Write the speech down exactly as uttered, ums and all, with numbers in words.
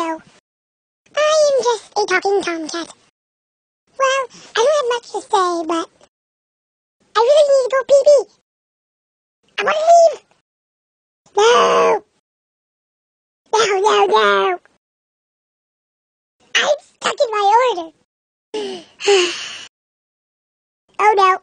no. I am just a talking tomcat. Well, I don't have much to say, but I really need to go pee-pee. I want to leave. No. No, no, no. I'm stuck in my order. Oh no.